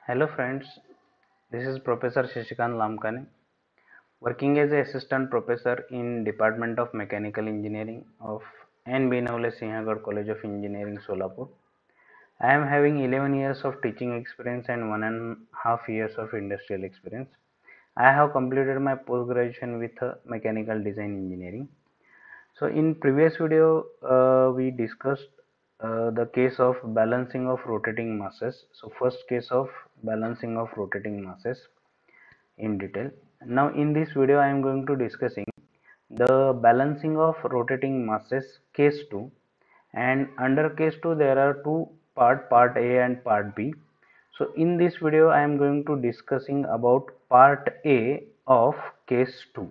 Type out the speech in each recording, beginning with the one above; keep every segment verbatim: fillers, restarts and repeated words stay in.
Hello friends, this is Professor Shashikant Lamkane, working as an assistant professor in Department of Mechanical Engineering of N. B. Navle Sinhagad College of Engineering, Solapur. I am having eleven years of teaching experience and one and a half years of industrial experience. I have completed my post graduation with uh, mechanical design engineering. So in previous video uh, we discussed uh, the case of balancing of rotating masses. So first case of balancing of rotating masses in detail. Now in this video I am going to discussing the balancing of rotating masses case two, and under case two there are two part part A and part B. So in this video I am going to discussing about part A of case two.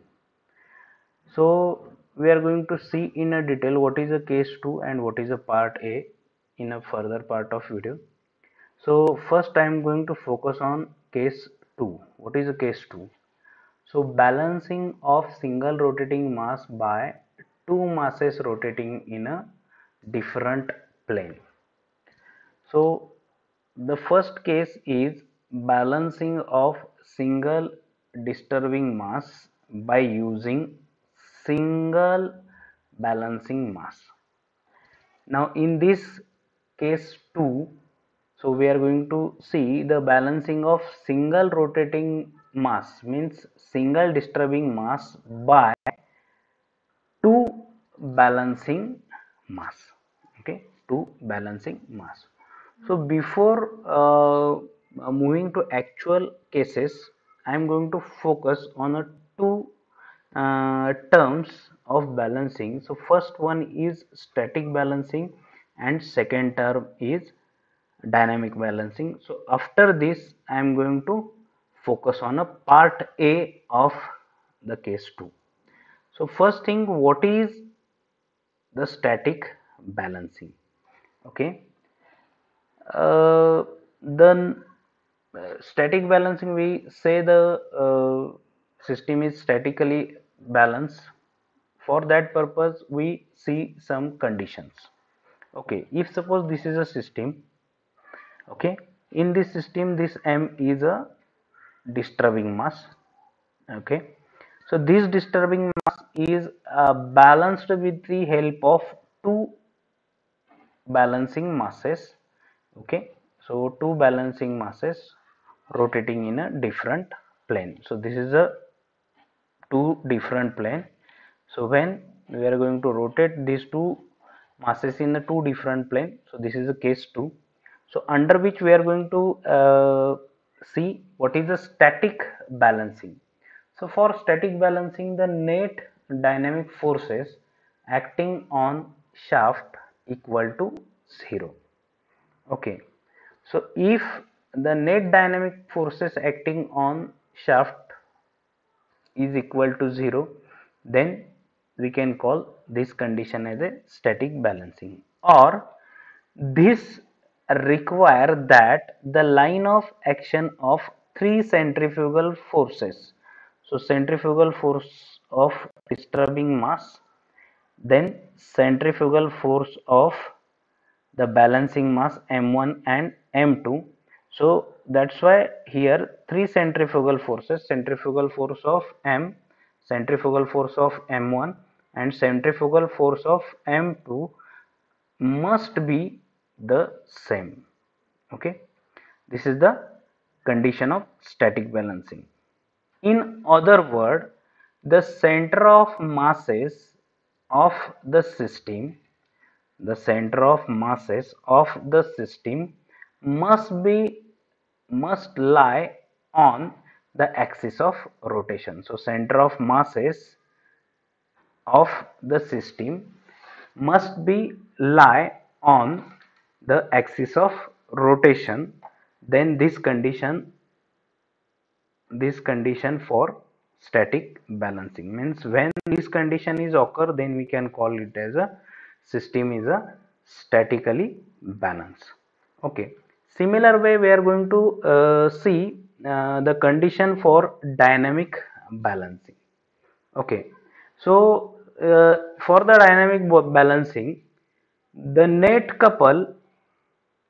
So we are going to see in a detail what is a case two and what is a part A in a further part of video. So first I am going to focus on case two. What is a case two? So balancing of single rotating mass by two masses rotating in a different plane. So the first case is balancing of single disturbing mass by using single balancing mass. Now in this case two, so we are going to see the balancing of single rotating mass, means single disturbing mass by two balancing mass. Okay, two balancing mass. So before uh, moving to actual cases, I am going to focus on a two uh, terms of balancing. So first one is static balancing and second term is dynamic balancing. So after this I am going to focus on a part A of the case two. So first thing, what is the static balancing? Okay, uh, then uh, static balancing, we say the uh, system is statically balanced. For that purpose we see some conditions. Okay, if suppose this is a system, okay, in this system this M is a disturbing mass. Okay, so this disturbing mass is uh, balanced with the help of two balancing masses. Okay, so two balancing masses rotating in a different plane. So this is a two different plane. So when we are going to rotate these two masses in a two different plane, so this is a case two. So under which we are going to uh, see what is the static balancing. So for static balancing, the net dynamic forces acting on shaft equal to zero. Okay, so if the net dynamic forces acting on shaft is equal to zero, then we can call this condition as a static balancing, or this require that the line of action of three centrifugal forces, so centrifugal force of disturbing mass, then centrifugal force of the balancing mass M one and M two. So that's why here three centrifugal forces, centrifugal force of M, centrifugal force of M one and centrifugal force of M two must be the same. Okay, this is the condition of static balancing. In other word, the center of masses of the system, the center of masses of the system must be must lie on the axis of rotation. So center of masses of the system must be lie on the axis of rotation. Then this condition this condition for static balancing, means when this condition is occur, then we can call it as a system is a statically balanced. Okay, similar way we are going to uh, see uh, the condition for dynamic balancing. Okay, so uh, for the dynamic balancing, the net couple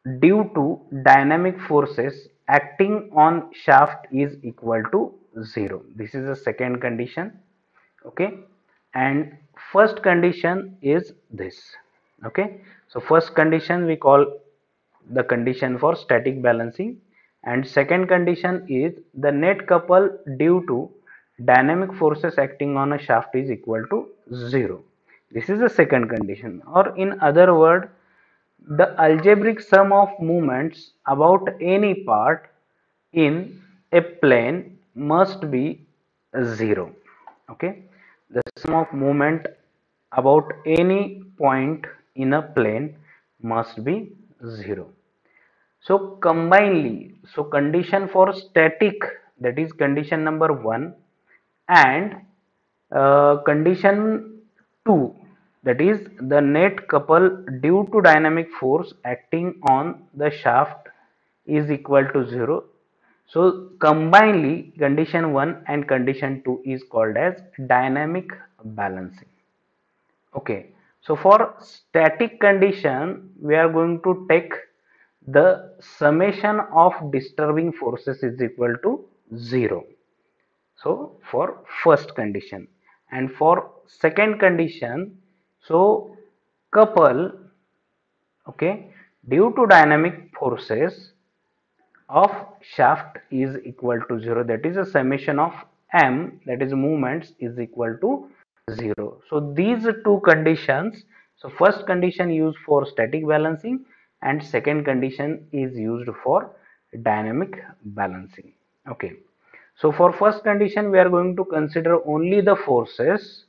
due to dynamic forces acting on shaft is equal to zero. This is the second condition. Okay, and first condition is this. Okay, so first condition we call the condition for static balancing, and second condition is the net couple due to dynamic forces acting on a shaft is equal to zero. This is the second condition, or in other word, the algebraic sum of moments about any part in a plane must be zero. Okay, the sum of moment about any point in a plane must be zero. So combinedly, so condition for static, that is condition number one, and uh, condition two, that is the net couple due to dynamic force acting on the shaft is equal to zero. So combinedly condition one and condition two is called as dynamic balancing. Okay, so for static condition we are going to take the summation of disturbing forces is equal to zero. So for first condition, and for second condition, so couple, okay, due to dynamic forces of shaft is equal to zero, that is a summation of m, that is movements, is equal to zero. So these two conditions, so first condition used for static balancing and second condition is used for dynamic balancing. Okay, so for first condition we are going to consider only the forces.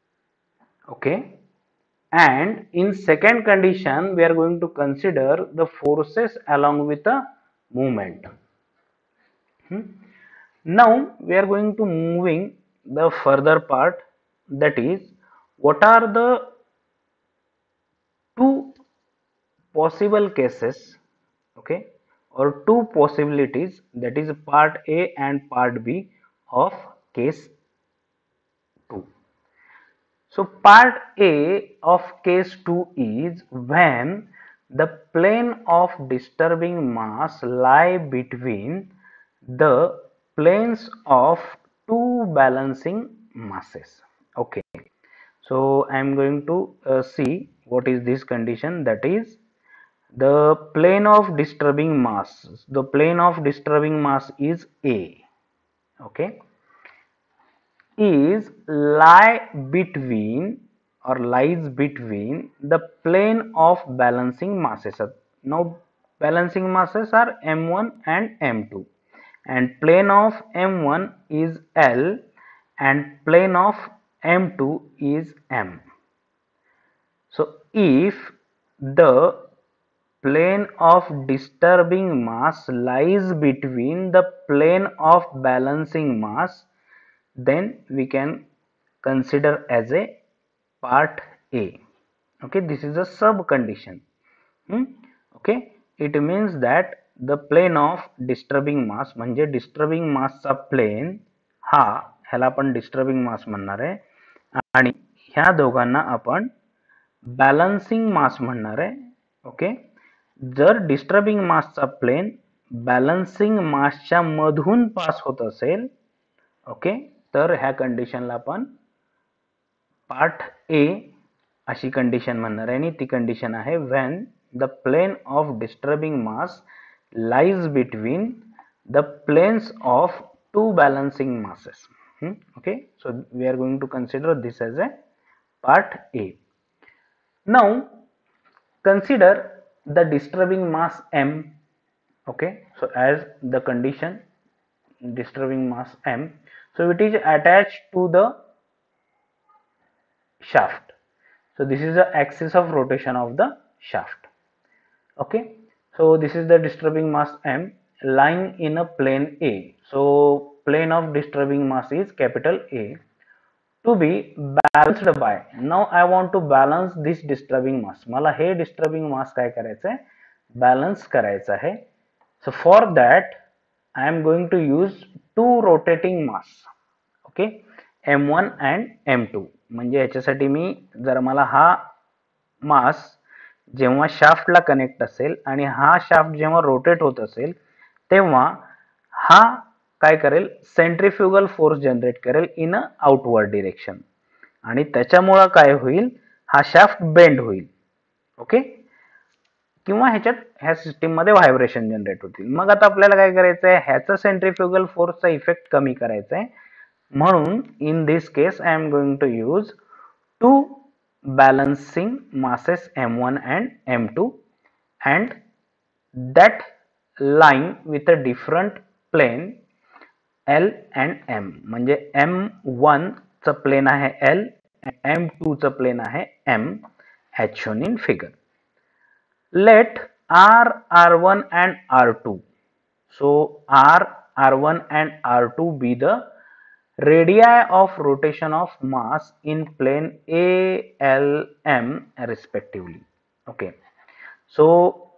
Okay, and in second condition we are going to consider the forces along with the movement. Hmm. Now we are going to moving the further part, that is what are the two possible cases, okay, or two possibilities, that is part A and part B of case two. So part A of case two is when the plane of disturbing mass lie between the planes of two balancing masses. Okay, so I am going to uh, see what is this condition, that is the plane of disturbing mass. The plane of disturbing mass is A. Okay, is lie between or lies between the plane of balancing masses. Now balancing masses are m one and m two, and plane of m one is L and plane of m two is M. So if the plane of disturbing mass lies between the plane of balancing mass, then we can consider as a part A. Okay, this is a sub condition. hmm? Okay, it means that the plane of disturbing mass, म्हणजे disturbing mass चा plane हा, ह्याला आपण disturbing mass म्हणणार आहे, आणि ह्या दोघांना आपण बॅलन्सिंग मास म्हणणार आहे. ओके, जर डिस्टर्बिंग मासचा प्लेन बॅलन्सिंग मासच्या मधून पास होत असेल, ओके, तर ह्या कंडिशनला आपण पार्ट ए अशी कंडिशन म्हणणार आहे, आणि ती कंडिशन आहे when the plane of disturbing mass lies between the planes of two balancing मासेस. Okay, so we are going to consider this as a part A. Now consider the disturbing mass m. Okay, so as the condition disturbing mass m, so it is attached to the shaft. So this is the axis of rotation of the shaft. Okay, so this is the disturbing mass m lying in a plane A. So plane of disturbing mass is capital A to be balanced by. Now I want to balance this disturbing mass. मला हे disturbing mass काय करायचं आहे, balance करायचं आहे. So for that I am going to use two rotating mass. Okay, m one and m two. म्हणजे याच्यासाठी मी जर मला हा मास जेव्हा शाफ्टला कनेक्ट असेल आणि हा शाफ्ट जेव्हा रोटेट होत असेल तेव्हा हा काय करेल, सेंट्रिफ्युगल फोर्स जनरेट करेल इन अ आउटवर्ड डिरेक्शन आणि त्याच्यामुळे काय होईल, हा शाफ्ट बेंड होईल. ओके, किंवा ह्याच्यात ह्या सिस्टीम मध्ये व्हायब्रेशन जनरेट होतील. मग आता आपल्याला काय करायचंय, ह्याचा सेंट्रिफ्युगल फोर्सचा इफेक्ट कमी करायचा आहे. म्हणून in this case I am going to use two balancing masses m one and m two and that lying with a different plane L and M. म्हणजे m one च प्लेन आहे L and m two च plane आहे M as shown in figure. Let R, R one and R two, so R, R one and R two be the radii of rotation of mass in plane A, L, M respectively. Okay, so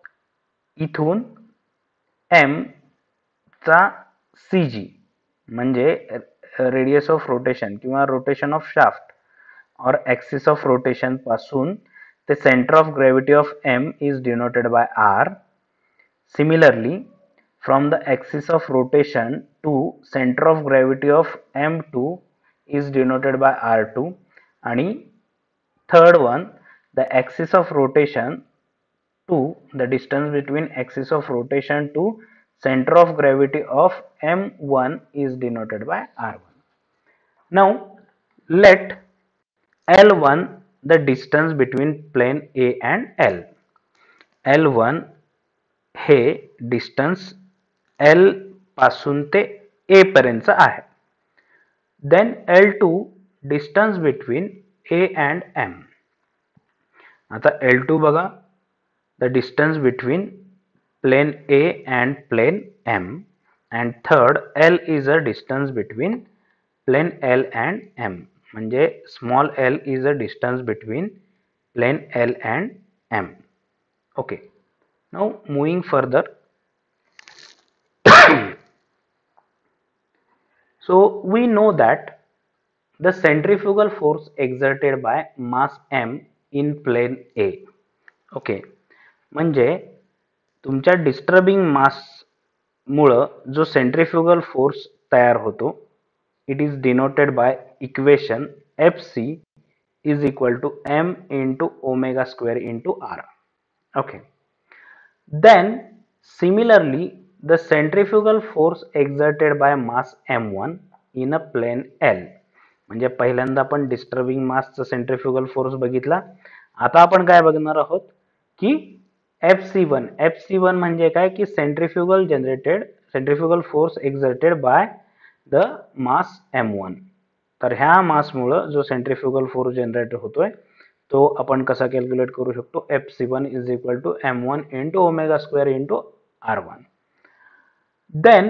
इथून M चा C G म्हणजे radius of rotation किंवा rotation of shaft or axis of rotation पासून ते centre of gravity of M is denoted by R. Similarly, from the axis of rotation to center of gravity of M two is denoted by R two and third one, the axis of rotation to the distance between axis of rotation to center of gravity of M one is denoted by R one. Now let L one the distance between plane A and L. L one हे distance L पासून ते A पर्यंत आहे. Then L two distance between A and M. आता L two बघा, the distance between plane A and प्लेन M and third L is a distance between plane L and M. म्हणजे small l is a distance between plane L and M. Okay. Now moving further, so we know that the centrifugal force exerted by mass M in plane A. Okay, म्हणजे तुमच्या disturbing मास मुळे जो centrifugal force तयार होतो, it is denoted by equation F C is equal to m into omega square into r. Okay. Then similarly, the centrifugal force exerted by mass m one in a plane L. म्हणजे पहिल्यांदा आपण disturbing मासचा centrifugal force बघितला. आता आपण काय बघणार आहोत की F C one. F C one म्हणजे काय की centrifugal generated centrifugal force exerted by the mass m one. तर ह्या मास मुळे जो सेंट्रिफ्युगल फोर्स जनरेट होतोय तो आपण कसा कॅल्क्युलेट करू शकतो, F C one is equal to m one into omega square into r one. Then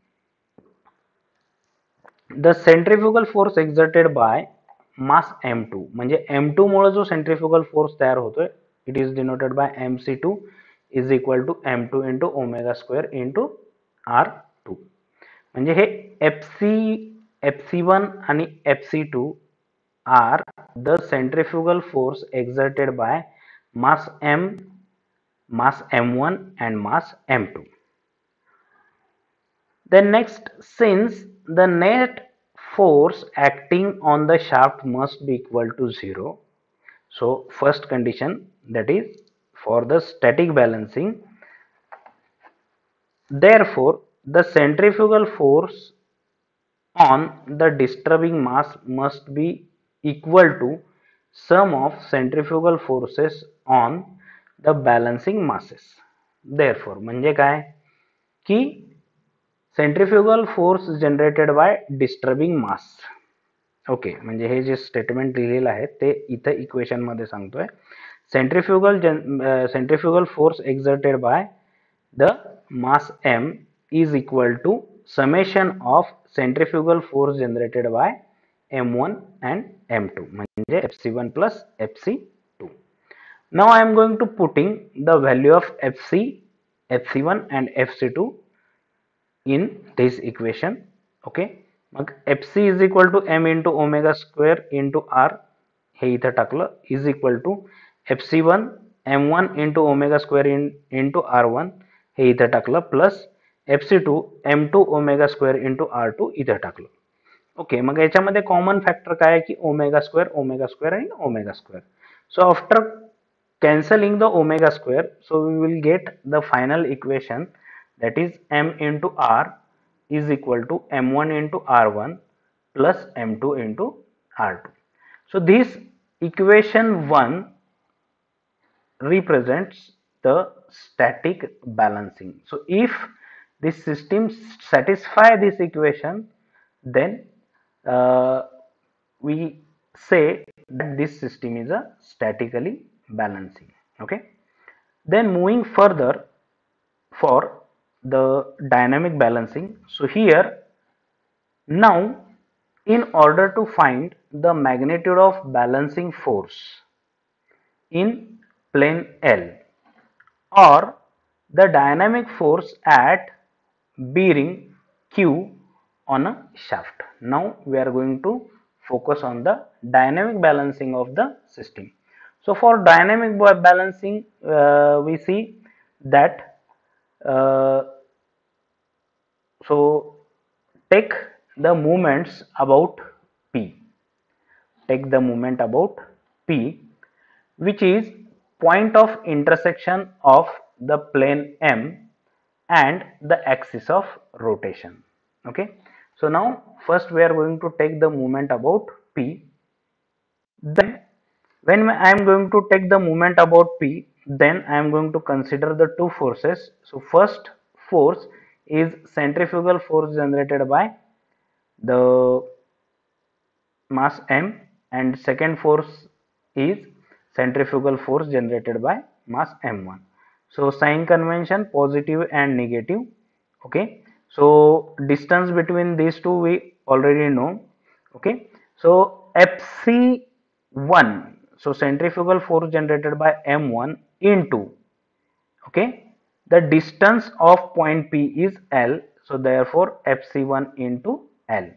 the centrifugal force exerted by mass m two म्हणजे m two मुळे जो सेंट्रिफ्युगल फोर्स तयार होतोय, it is denoted by m C two is equal to m two into omega square into r two. म्हणजे हे F C F C one आणि F C two are the centrifugal force exerted by mass m, mass m one and mass m two. Then next, since the net force acting on the shaft must be equal to zero, so first condition, that is for the static balancing, therefore the centrifugal force on the disturbing mass must be equal to sum of centrifugal forces on the balancing masses. Therefore म्हणजे काय की centrifugal force generated by disturbing mass. Okay, म्हणजे हे जे statement लिहिलेलं आहे ते इथे equation मध्ये सांगतोय. Centrifugal centrifugal force exerted by the mass m is equal to summation of centrifugal force generated by m one and m two म्हणजे F C one plus F C two. Now I am going to putting the value of F C, F C one and F C two in this equation. Okay, मग F C is equal to m into omega square into r हे इथे टाकलं is equal to F C one M one into omega square in into R one हे इथं टाकलं, plus F C two M two omega square into R two इथं टाकलं. Okay, मग याच्यामध्ये common factor काय आहे की ओमेगा स्क्वेअर, ओमेगा स्क्वेअर आणि omega square. So after cancelling the omega square, so we will get the final equation, that is m into r is equal to m one into r one plus m two into r two. So this equation one represents the static balancing. So if this system satisfy this equation, then uh, we say that this system is a statically balancing. Okay, then moving further for the dynamic balancing. So here now, in order to find the magnitude of balancing force in plane L or the dynamic force at bearing Q on a shaft, now we are going to focus on the dynamic balancing of the system. So for dynamic balancing, uh, we see that uh, so take the moments about P, take the moment about P, which is point of intersection of the plane M and the axis of rotation. Okay, so now first we are going to take the moment about P. Then when I am going to take the moment about P, then I am going to consider the two forces. So first force is centrifugal force generated by the mass M, and second force is centrifugal force generated by mass M one. So sign convention, positive and negative. Okay, so distance between these two we already know. Okay, so F C one, so centrifugal force generated by M one into, okay, the distance of point P is L, so therefore F C one into L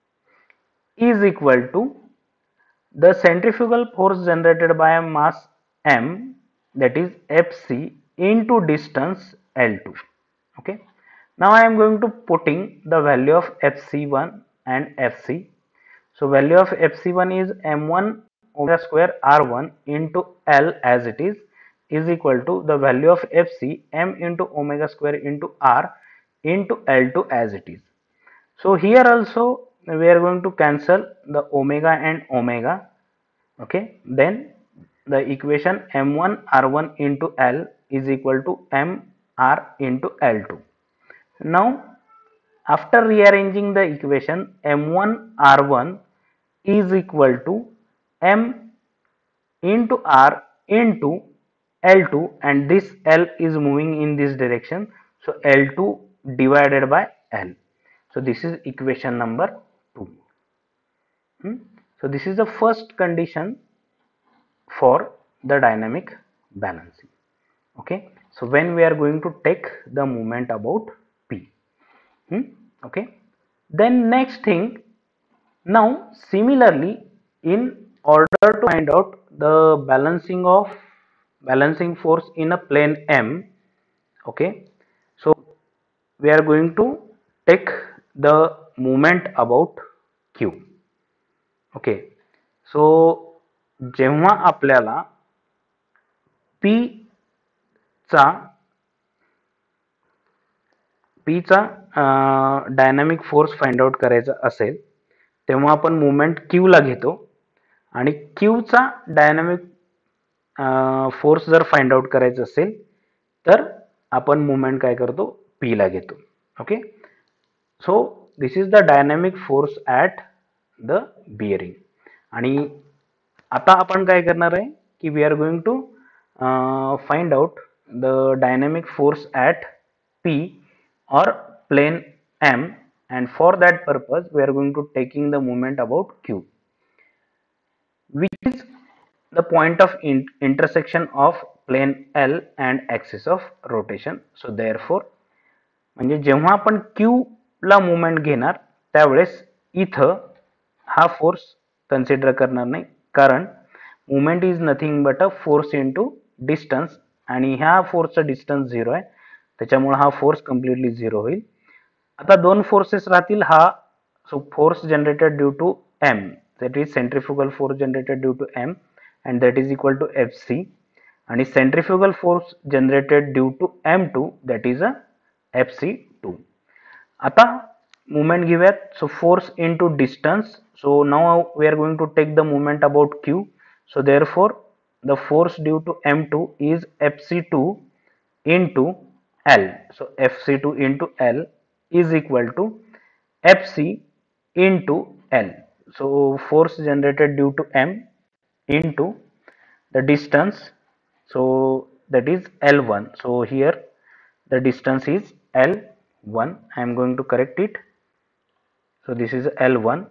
is equal to the centrifugal force generated by a mass M, that is F C, into distance L two. Okay, now I am going to putting the value of F C one and F C. So value of F C one is M one omega square R one into L as it is, is equal to the value of F C M into omega square into R into L two as it is. So here also we are going to cancel the omega and omega. Okay, then the equation M one R one into L is equal to M R into L two. Now after rearranging the equation, M one R one is equal to M into R into L two, and this L is moving in this direction, so L two divided by L. So this is equation number two. Hmm? So this is the first condition for the dynamic balancing. Okay, so when we are going to take the moment about P. Hmm? Okay, then next thing, now similarly, in order to find out the balancing of balancing force in a plane M, okay, so we are going to take the moment about Q. Okay, so जेव्हा आपल्याला P चा P चा dynamic force find out करायचा असेल, तेव्हा आपण moment Q ला घेतो, आणि Q चा डायनामिक फोर्स जर फाइंड आउट करायचा असेल तर आपण मोमेंट काय करतो, P ला घेतो. Okay, so this is the dynamic force at the bearing. आणि आता आपण काय करणार आहे की we are going to find out the dynamic force at P or plane M, and for that purpose we are going to taking the moment about Q, which is the point of in intersection of plane L and axis of rotation. So therefore म्हणजे जेव्हा आपण Q ला moment घेणार त्यावेळेस इथं हा force consider करणार नाही, कारण moment is nothing but a force into distance आणि ह्या फोर्सचा डिस्टन्स झिरो आहे, त्याच्यामुळे हा फोर्स कम्प्लिटली झिरो होईल. आता दोन फोर्सेस राहतील. हा so force generated due to M, that is centrifugal force generated due to m, and that is equal to fc, आणि centrifugal force generated due to m two, that is a fc two. आता movement घेऊयात. so force into distance, so now we are going to take the moment about q, so therefore the force due to m two is fc two into l, so fc two into l is equal to fc into l. So force generated due to m into the distance, so that is L one. So here the distance is L one. I am going to correct it. So this is L one.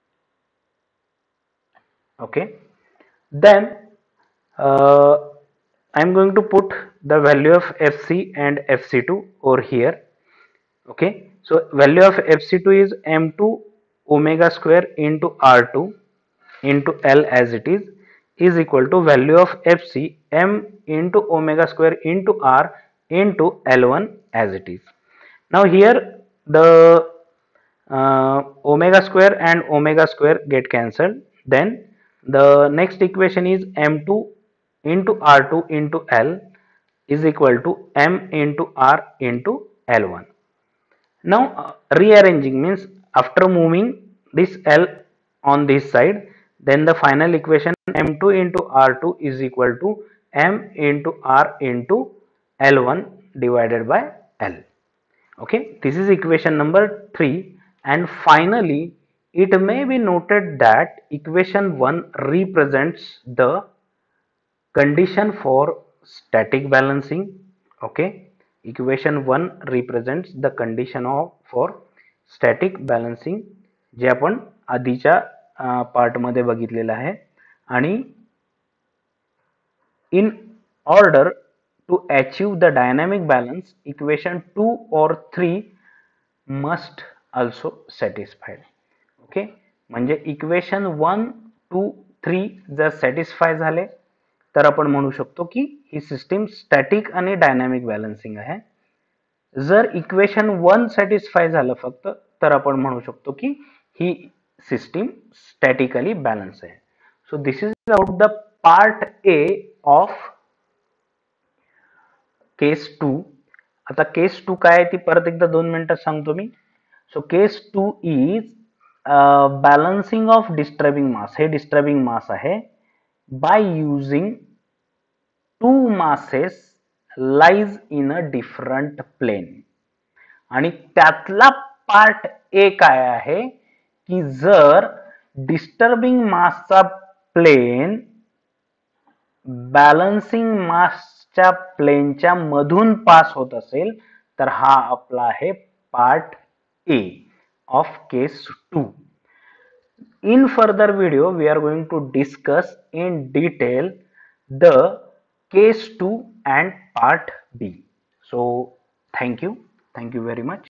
Okay, then uh, I am going to put the value of fc and fc two over here. Okay, so value of fc two is m two omega square into r two into L as it is is equal to value of fc m into omega square into r into L one as it is. Now here the uh, omega square and omega square get cancelled. Then the next equation is m two into r two into L is equal to m into r into L one. Now uh, rearranging means after moving this L on this side, then the final equation m two into r two is equal to m into r into L one divided by L. Okay, this is equation number three. And finally it may be noted that equation one represents the condition for static balancing. Okay, equation one represents the condition of for static balancing, जे आपण आधीच्या part मध्ये बघितलेलं आहे. आणि in order to achieve the dynamic balance, equation two or three must also satisfied. okay, म्हणजे equation one two three जर satisfy झाले तर आपण म्हणू शकतो की ही सिस्टीम स्टॅटिक आणि डायनामिक बॅलन्सिंग आहे. जर इक्वेशन वन सॅटिस्फाय झालं फक्त तर आपण म्हणू शकतो की ही सिस्टीम स्टॅटिकली बॅलन्स आहे. So this is about the part A of case two. आता केस टू काय ती परत एकदा दोन मिनिटात सांगतो मी. So case two is balancing of disturbing mass. हे डिस्टर्बिंग मास आहे by using two masses lies in a different plane. आणि त्यातला पार्ट ए काय आहे की जर डिस्टर्बिंग मासचा प्लेन बॅलन्सिंग मासच्या प्लेनच्या मधून पास होत असेल तर हा आपला आहे part A of case two. In further video we are going to discuss in detail the case two and part B. So thank you thank you very much.